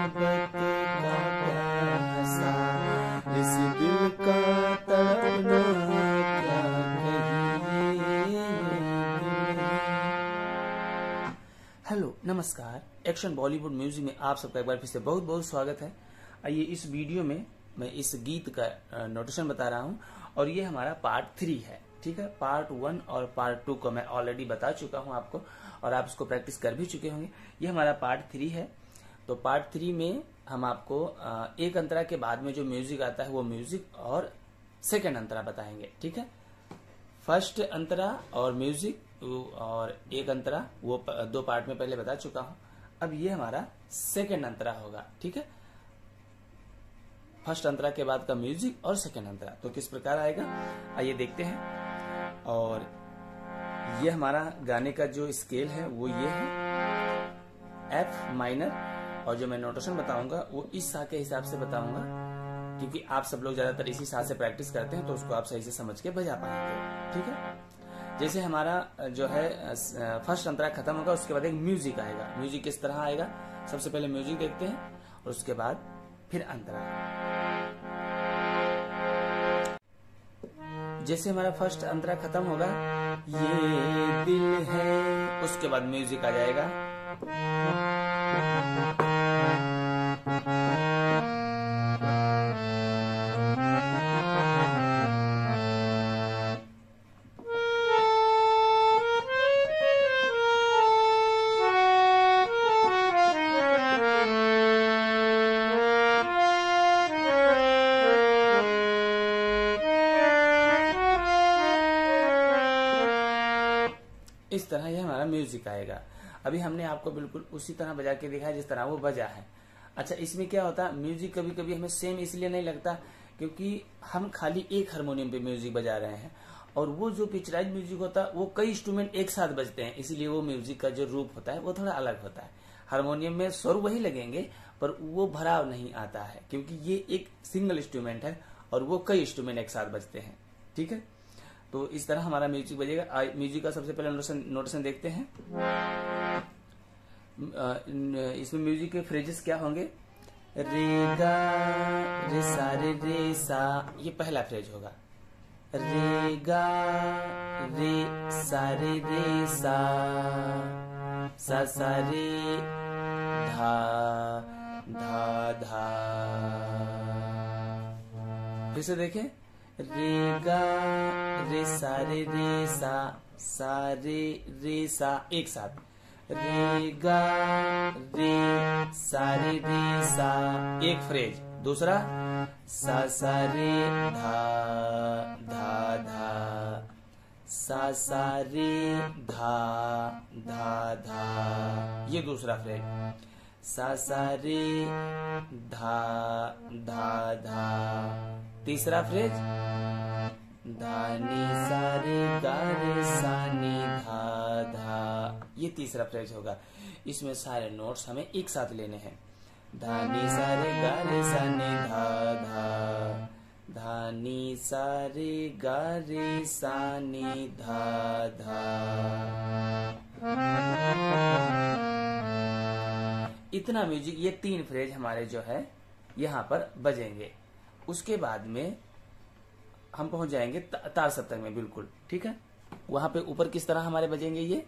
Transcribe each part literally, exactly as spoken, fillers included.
मोहब्बत का प्यासा, इस दिल का तड़पना क्या कहिए। हेलो नमस्कार, एक्शन बॉलीवुड म्यूजिक में आप सबका एक बार फिर से बहुत बहुत स्वागत है। आइए इस वीडियो में मैं इस गीत का नोटेशन बता रहा हूं और ये हमारा पार्ट थ्री है। ठीक है, पार्ट वन और पार्ट टू को मैं ऑलरेडी बता चुका हूं आपको और आप इसको प्रैक्टिस कर भी चुके होंगे। ये हमारा पार्ट थ्री है। तो पार्ट थ्री में हम आपको एक अंतरा के बाद में जो म्यूजिक आता है वो म्यूजिक और सेकेंड अंतरा बताएंगे। ठीक है, फर्स्ट अंतरा और म्यूजिक और एक अंतरा वो दो पार्ट में पहले बता चुका हूं। अब ये हमारा सेकेंड अंतरा होगा। ठीक है, फर्स्ट अंतरा के बाद का म्यूजिक और सेकेंड अंतरा तो किस प्रकार आएगा आइए देखते हैं। और ये हमारा गाने का जो स्केल है वो ये है एफ माइनर, और जो मैं नोटेशन बताऊंगा वो इस सा के हिसाब से बताऊंगा क्योंकि आप सब लोग ज्यादातर इसी सा से प्रैक्टिस करते हैं तो उसको आप सही से समझ के बजा पाएंगे। ठीक है, जैसे हमारा जो है फर्स्ट अंतरा खत्म होगा उसके बाद एक म्यूजिक आएगा। म्यूजिक किस तरह आएगा, सबसे पहले म्यूजिक देखते हैं और उसके बाद फिर अंतरा। जैसे हमारा फर्स्ट अंतरा खत्म होगा, ये दिल है, उसके बाद म्यूजिक आ जाएगा। इस तरह ये हमारा म्यूजिक आएगा। अभी हमने आपको बिल्कुल उसी तरह बजा के दिखाया जिस तरह वो बजा है। अच्छा, इसमें क्या होता है, म्यूजिक कभी कभी हमें सेम इसलिए नहीं लगता क्योंकि हम खाली एक हारमोनियम पे म्यूजिक बजा रहे हैं और वो जो पिक्चराइज म्यूजिक होता है वो कई इंस्ट्रूमेंट एक साथ बजते हैं, इसलिए वो म्यूजिक का जो रूप होता है वो थोड़ा अलग होता है। हारमोनियम में स्वर वही लगेंगे पर वो भराव नहीं आता है क्योंकि ये एक सिंगल इंस्ट्रूमेंट है और वो कई इंस्ट्रूमेंट एक साथ बजते हैं। ठीक है, तो इस तरह हमारा म्यूजिक बजेगा। म्यूजिक का सबसे पहले नोटेशन नोटेशन देखते हैं। इसमें म्यूजिक के फ्रेजेस क्या होंगे, रे गा रे सा रे रे सा, ये पहला फ्रेज होगा। रे गा रे सा रे रे सा, सा सा रे धा धा धा। फिर से देखें, रे गा रे सा रे रे सा, सा रे रे सा, एक साथ रे गा रे सा रे रे सा, एक फ्रेज। दूसरा सा सा रे धा धा धा, सा सा रे धा धा धा, ये दूसरा फ्रेज। सा सा रे धा धा धा, तीसरा फ्रेज धानी सारे गारे सानी धा धा, ये तीसरा फ्रेज होगा। इसमें सारे नोट्स हमें एक साथ लेने हैं। धानी सारे गारे सानी धा धा, धानी सारे गारे सानी धा धा। इतना म्यूजिक, ये तीन फ्रेज हमारे जो है यहाँ पर बजेंगे। उसके बाद में हम पहुंच जाएंगे तार सप्तक में। बिल्कुल ठीक है, वहां पे ऊपर किस तरह हमारे बजेंगे, ये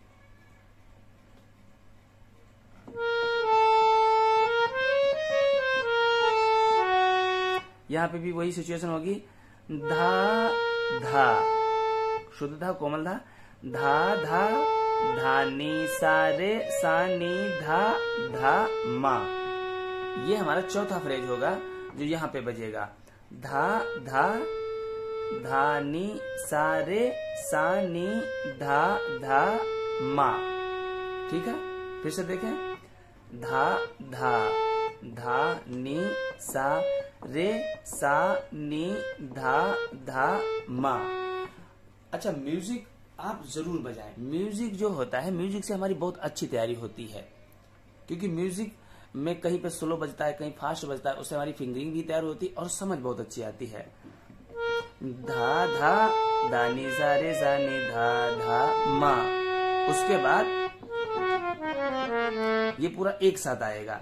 यहाँ पे भी वही सिचुएशन होगी। धा धा, शुद्ध धा, कोमल धा, धा धा, धानी सारे सानी धा धा मा, ये हमारा चौथा फ्रेज होगा जो यहाँ पे बजेगा। धा धा, धानी सारे सानी धा धा मा। ठीक है, फिर से देखें, धा धा, धा नी सा रे सा नी धा धा मा। अच्छा, म्यूजिक आप जरूर बजाएं। म्यूजिक जो होता है, म्यूजिक से हमारी बहुत अच्छी तैयारी होती है क्योंकि म्यूजिक में कहीं पे स्लो बजता है, कहीं फास्ट बजता है, उससे हमारी फिंगरिंग भी तैयार होती है और समझ बहुत अच्छी आती है। धा धा, दानी सा रे सा नी धा धा मा। उसके बाद ये पूरा एक साथ आएगा।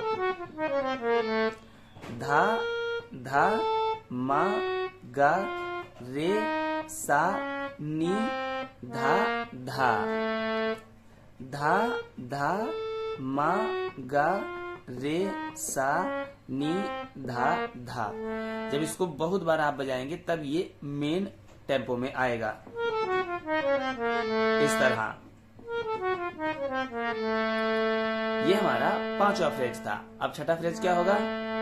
धा धा मा गा रे सा नी धा धा, धा धा मा गा रे सा नी धा धा। जब इसको बहुत बार आप बजाएंगे तब ये मेन टेम्पो में आएगा इस तरह। ये हमारा पांचवा फ्रेज था। अब छठा फ्रेज क्या होगा?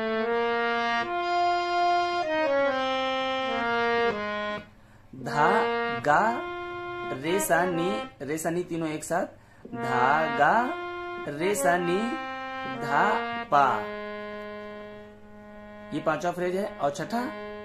धा गा रे सा नी, रे सा नी तीनों एक साथ, धा गा रे सा नी धा पा। ये पांचवा फ्रेज है। और छठा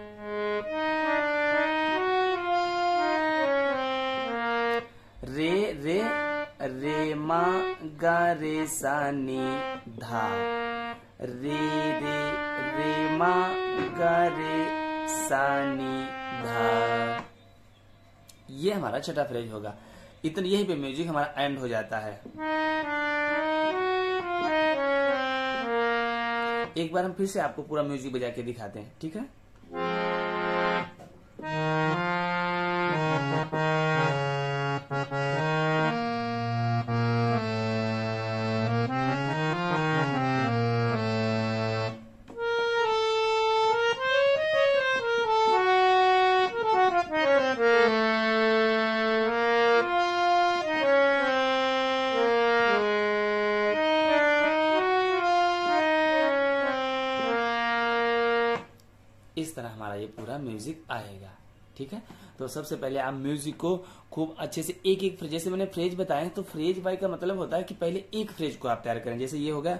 रे रे रे मा गा रे सा नी धा, रे रे रे मा गा रे सा नी धा। ये हमारा छठा फ्रेज होगा। इतने यही पे म्यूजिक हमारा एंड हो जाता है। एक बार हम फिर से आपको पूरा म्यूजिक बजा के दिखाते हैं, ठीक है? इस तरह हमारा ये पूरा म्यूजिक आएगा, ठीक है? तो सबसे पहले आप म्यूजिक को खूब अच्छे से एक एक फ्रेज, जैसे मैंने फ्रेज बताए तो फ्रेज बाय का मतलब होता है कि पहले एक फ्रेज को आप तैयार करें। जैसे ये हो गया,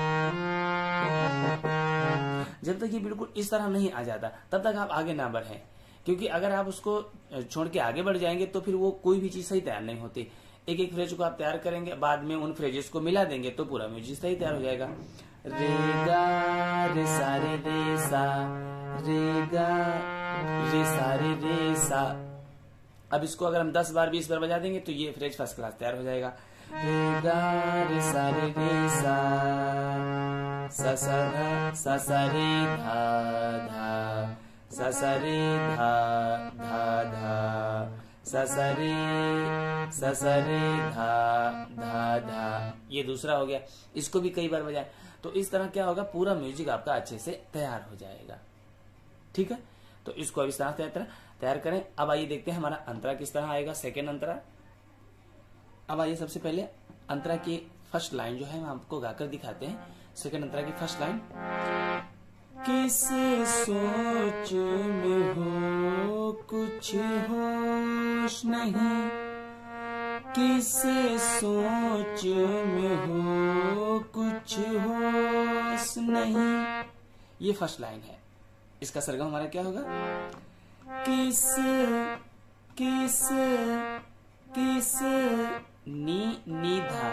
जब तक ये बिल्कुल इस तरह नहीं आ जाता तब तक आप आगे ना बढ़ें, क्योंकि अगर आप उसको छोड़ के आगे बढ़ जाएंगे तो फिर वो कोई भी चीज सही तैयार नहीं होती। एक एक फ्रेज को आप तैयार करेंगे, बाद में उन फ्रेजेस को मिला देंगे तो पूरा म्यूजिक सही तैयार हो जाएगा। रे गा रे सा रे रे सा, रे गा रे सा रे रे सा। अब इसको अगर हम दस बार बीस बार बजा देंगे तो ये फ्रेज फर्स्ट क्लास तैयार हो जाएगा। रे गा रे सा रे रे सा, सा सा धा सा सा रे धा धा, सा सा रे धा धा धा, सा सा रे सा सा रे धा धा धा। ये दूसरा हो गया। इसको भी कई बार बजाएं तो इस तरह क्या होगा, पूरा म्यूजिक आपका अच्छे से तैयार हो जाएगा, ठीक है? तो इसको अब इस तरह तैयार तैयार करें। अब आइए देखते हैं हमारा अंतरा किस तरह आएगा, सेकेंड अंतरा। अब आइए सबसे पहले अंतरा की फर्स्ट लाइन जो है हम आपको गाकर दिखाते हैं। सेकेंड अंतरा की फर्स्ट लाइन, किस सोच में हो कुछ होश नहीं, किस सोच में हो कुछ होश नहीं। ये फर्स्ट लाइन है। इसका सरगम हमारा क्या होगा? किस किस किस नी निधा,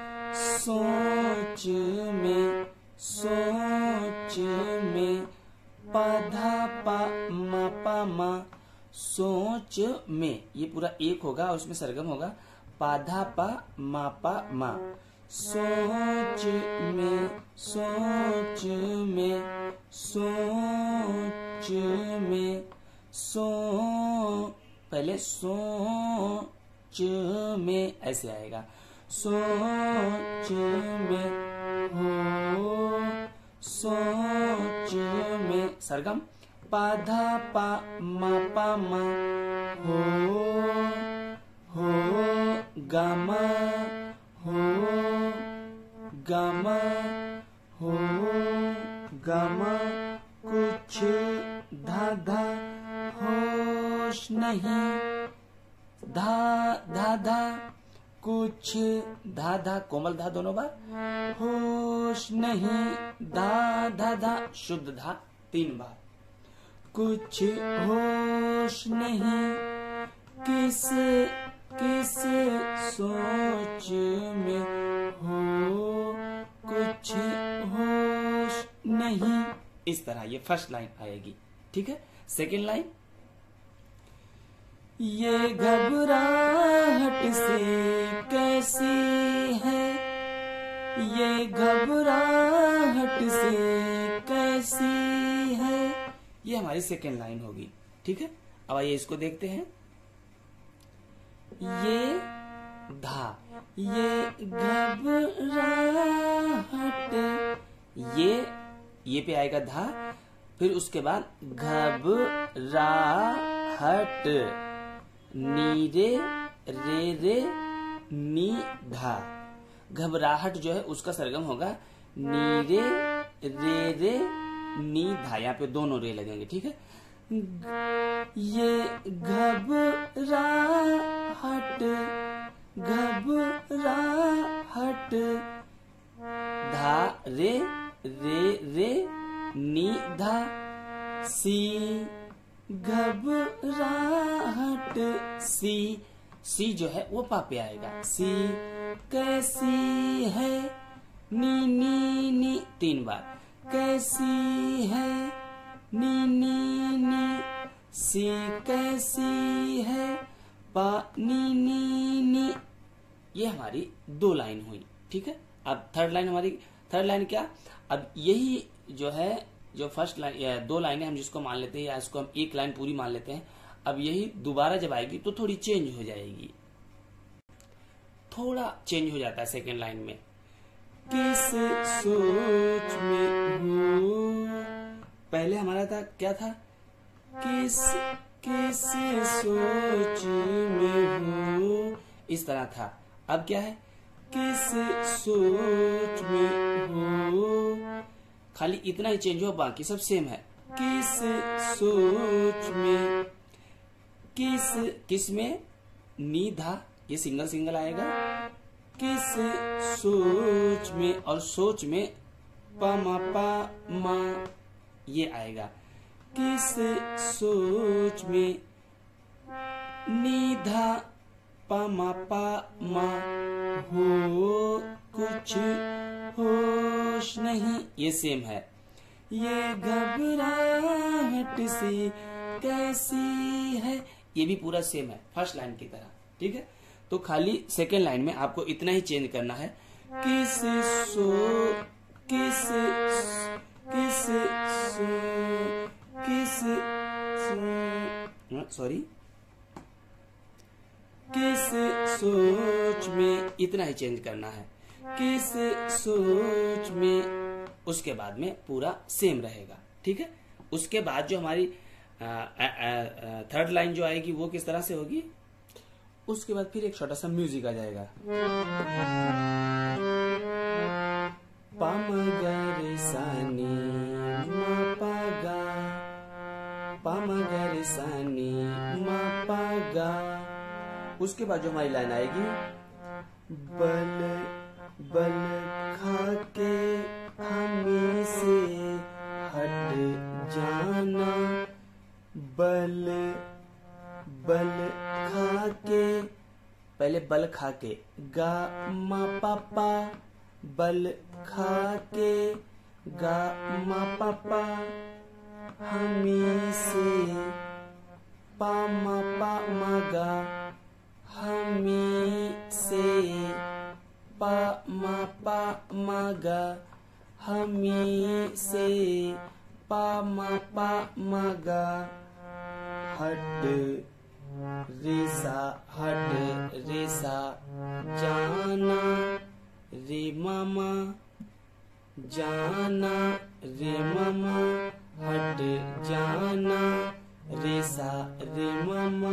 सोच में सोच में, पाधा पा मा पा मा, सोच में। ये पूरा एक होगा और उसमें सरगम होगा पाधा पा मा पा मा। सोच में सोच में सोच में, सो पहले सोच में ऐसे आएगा, सोच में हो, सोच में सरगम पाधा पा मा पा मा, हो हो गामा, हो गामा, हो गामा, कुछ धाधा होश नहीं, धा धा धा कुछ, धा धा कोमल धा दोनों बार, होश नहीं, धा धा धा शुद्ध धा तीन बार, कुछ होश नहीं, किस किस सोच में हो कुछ होश नहीं। इस तरह ये फर्स्ट लाइन आएगी, ठीक है? सेकेंड लाइन, ये घबराहट से कैसी है, ये घबराहट से कैसी है। ये हमारी सेकेंड लाइन होगी। ठीक है, अब आइए इसको देखते हैं। ये धा, ये घबराहट, ये ये पे आएगा धा, फिर उसके बाद घबराहट, नीरे रे रे नी धा। घबराहट जो है उसका सरगम होगा नीरे रे रे नी धा। यहाँ पे दोनों रे लगेंगे। ठीक है, ये घबराहट, घबराहट, धा रे रे रे नी धा, सी घबराहट, सी सी जो है वो पा पे आएगा। सी कैसी है, नी नी नी, तीन बार, कैसी है, नी नी नी, सी कैसी है, पा नी नी नी। ये हमारी दो लाइन हुई। ठीक है, अब थर्ड लाइन हमारी, थर्ड लाइन क्या, अब यही जो है, जो फर्स्ट लाइन, दो लाइनें हम जिसको मान लेते हैं या इसको हम एक लाइन पूरी मान लेते हैं, अब यही दोबारा जब आएगी तो थोड़ी चेंज हो जाएगी, थोड़ा चेंज हो जाता है सेकेंड लाइन में। किस सोच में हूँ, पहले हमारा था क्या था, किस किस सोच में हूँ, इस तरह था। अब क्या है, किस सोच में हूँ, खाली इतना ही चेंज हो, बाकी सब सेम है। किस सोच में, किस किस में नी धा, ये सिंगल सिंगल आएगा। किस सोच में, और सोच में पा मा पा मा ये आएगा। किस सोच में नी धा पा मा पा मा, हो कुछ होश नहीं, ये सेम है। ये घबराहट सी कैसी है, ये भी पूरा सेम है फर्स्ट लाइन की तरह। ठीक है, तो खाली सेकेंड लाइन में आपको इतना ही चेंज करना है। किस सो किस किस सो किस सॉरी किस सोच में, इतना ही चेंज करना है। किस सोच में, उसके बाद में पूरा सेम रहेगा। ठीक है, उसके बाद जो हमारी थर्ड लाइन जो आएगी वो किस तरह से होगी, उसके बाद फिर एक छोटा सा म्यूजिक आ जाएगा। पा म ग रे सा नी म पा गा, पा म ग रे सा नी म पा गा। उसके बाद जो हमारी लाइन आएगी, बल बल खा के हमें से हट जाना, बल बल खा के, पहले बल खा के, गा मा पा पा, बल खा के गा मा पा पा, हमें से पा मा पा मा गा, हमें से पा मा पा मा गा, हमें से पा मा पा मा गा। हट रेसा हट रेसा जाना रे मामा, जाना रे मामा, हट जाना रेसा रे मामा।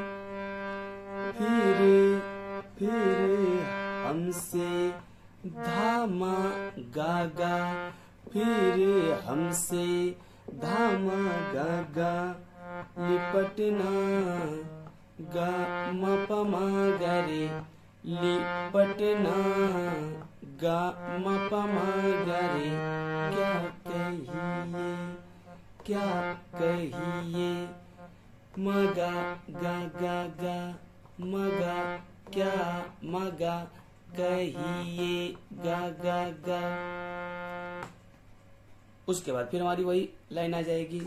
फिर फिर हमसे धामा गागा, फिर हमसे धामा गागा, लिपटना गा मा पा मा गा रे, लिपटना गा मा पा मा गा रे। क्या कहिए क्या कहिए, मगा गा गा गा, मगा क्या मगा कहिए गा गा गा। उसके बाद फिर हमारी वही लाइन आ जाएगी,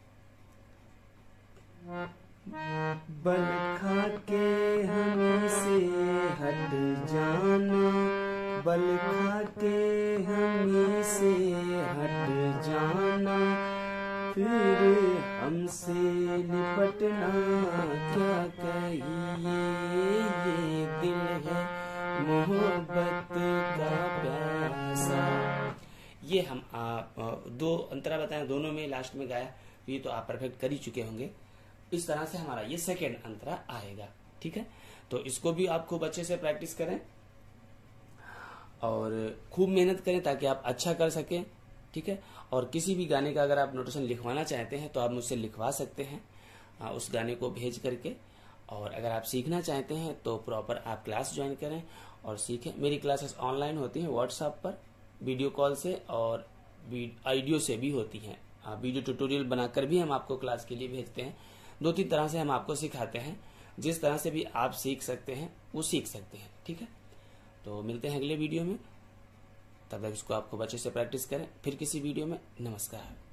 बल खा के हमें से हट जाना, बल खा के हमी से हट जाना, फिर हमसे निपटना क्या कहिए, ये दिल है मोहब्बत का प्यासा। ये हम आप दो अंतरा बताएं, दोनों में लास्ट में गाया, तो ये तो आप परफेक्ट कर ही चुके होंगे। इस तरह से हमारा ये सेकेंड अंतरा आएगा। ठीक है, तो इसको भी आप खूब अच्छे से प्रैक्टिस करें और खूब मेहनत करें ताकि आप अच्छा कर सकें। ठीक है, और किसी भी गाने का अगर आप नोटेशन लिखवाना चाहते हैं तो आप मुझसे लिखवा सकते हैं आ, उस गाने को भेज करके। और अगर आप सीखना चाहते हैं तो प्रॉपर आप क्लास ज्वाइन करें और सीखें। मेरी क्लासेस ऑनलाइन होती हैं व्हाट्सएप पर, वीडियो कॉल से और ऑडियो से भी होती हैं। वीडियो ट्यूटोरियल बनाकर भी हम आपको क्लास के लिए भेजते हैं। दो तीन तरह से हम आपको सिखाते हैं, जिस तरह से भी आप सीख सकते हैं वो सीख सकते हैं। ठीक है, तो मिलते हैं अगले वीडियो में, तब तक इसको आपको अच्छे से प्रैक्टिस करें। फिर किसी वीडियो में, नमस्कार।